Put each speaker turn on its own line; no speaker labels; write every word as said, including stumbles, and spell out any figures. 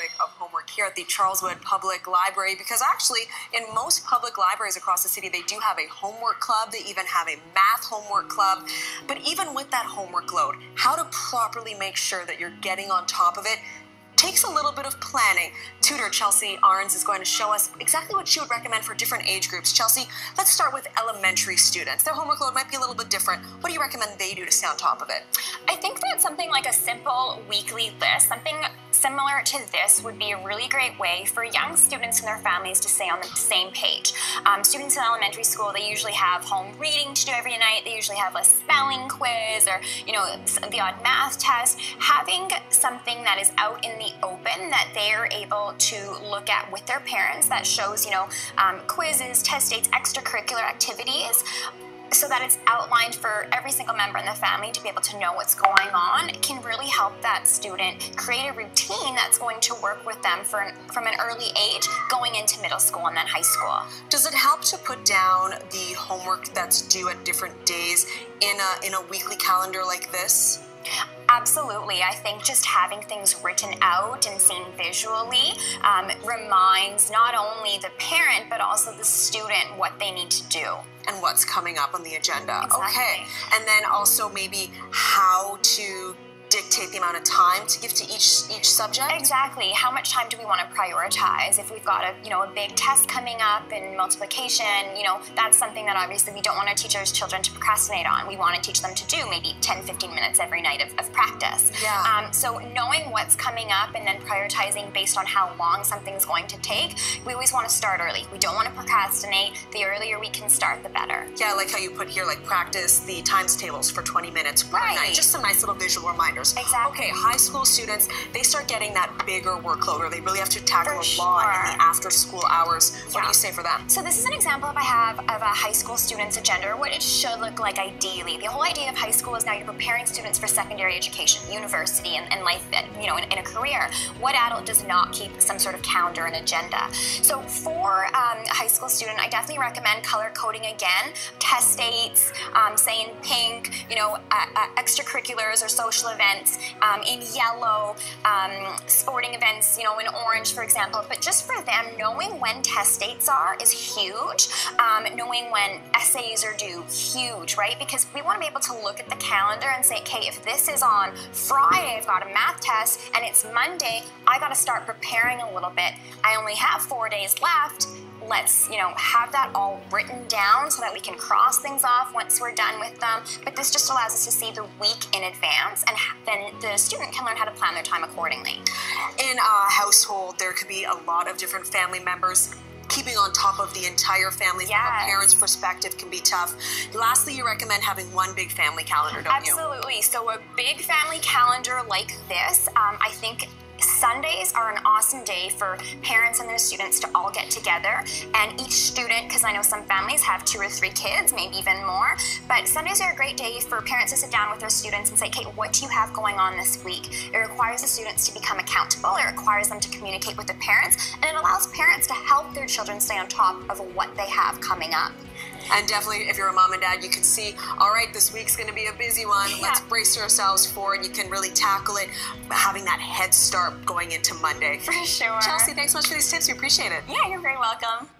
topic of homework here at the Charleswood Public Library, because actually in most public libraries across the city, they do have a homework club. They even have a math homework club. But even with that homework load, how to properly make sure that you're getting on top of it takes a little bit of planning. Tutor Chelsea Arns is going to show us exactly what she would recommend for different age groups. Chelsea, let's start with elementary students. Their homework load might be a little bit different. What do you recommend they do to stay on top of it?
I think that something like a simple weekly list, something similar to this, would be a really great way for young students and their families to stay on the same page. Um, students in elementary school, they usually have home reading to do every night. They usually have a spelling quiz or, you know, the odd math test. Having something that is out in the open that they are able to look at with their parents that shows, you know, um, quizzes, test dates, extracurricular activities, so that it's outlined for every single member in the family to be able to know what's going on, it can really help that student create a routine that's going to work with them for an, from an early age going into middle school and then high school.
Does it help to put down the homework that's due at different days in a, in a weekly calendar like this?
Absolutely. I think just having things written out and seen visually um, reminds not only the parent but also the student what they need to do.
And what's coming up on the agenda.
Exactly.
Okay. And then also maybe how to dictate the amount of time to give to each each subject?
Exactly. How much time do we want to prioritize? If we've got a you know a big test coming up in multiplication, you know that's something that obviously we don't want to teach our children to procrastinate on. We want to teach them to do maybe ten, fifteen minutes every night of, of practice.
Yeah.
Um, so knowing what's coming up and then prioritizing based on how long something's going to take, we always want to start early. We don't want to procrastinate. The earlier we can start, the better.
Yeah, I like how you put here, like practice the times tables for twenty minutes per
Right.
night. Just some nice little visual reminders.
Exactly.
Okay, high school students, they start getting that bigger workload, or they really have to tackle
For
a lot in
sure.
the after-school hours. What
Yeah.
do you say for that?
So this is an example if I have of a high school student's agenda, or what it should look like ideally. The whole idea of high school is now you're preparing students for secondary education, university, and, and life, you know, in, in a career. What adult does not keep some sort of calendar and agenda? So for um, a high school student, I definitely recommend color coding again, test dates, um, say in pink, you know, uh, uh, extracurriculars or social events um, in yellow, um, sporting events, you know, in orange, for example. But just for them, knowing when test dates are is huge. Um, knowing when essays are due, huge, right? Because we want to be able to look at the calendar and say, okay, if this is on Friday, I've got a math test, and it's Monday, I got to start preparing a little bit. I only have four days left. Let's, you know, have that all written down so that we can cross things off once we're done with them. But this just allows us to see the week in advance, and then the student can learn how to plan their time accordingly.
In a household, there could be a lot of different family members. Keeping on top of the entire family
Yes.
from a parent's perspective can be tough. Lastly, you recommend having one big family calendar, don't you?
Absolutely. So a big family calendar like this, um, I think Sundays are an awesome day for parents and their students to all get together, and each student, because I know some families have two or three kids, maybe even more, but Sundays are a great day for parents to sit down with their students and say, okay, what do you have going on this week? It requires the students to become accountable, it requires them to communicate with the parents, and it allows parents to help their children stay on top of what they have coming up.
And definitely, if you're a mom and dad, you can see, all right, this week's going to be a busy one.
Yeah.
Let's brace yourselves for it. You can really tackle it, having that head start going into Monday.
For sure.
Chelsea, thanks so much for these tips. We appreciate it.
Yeah, you're very welcome.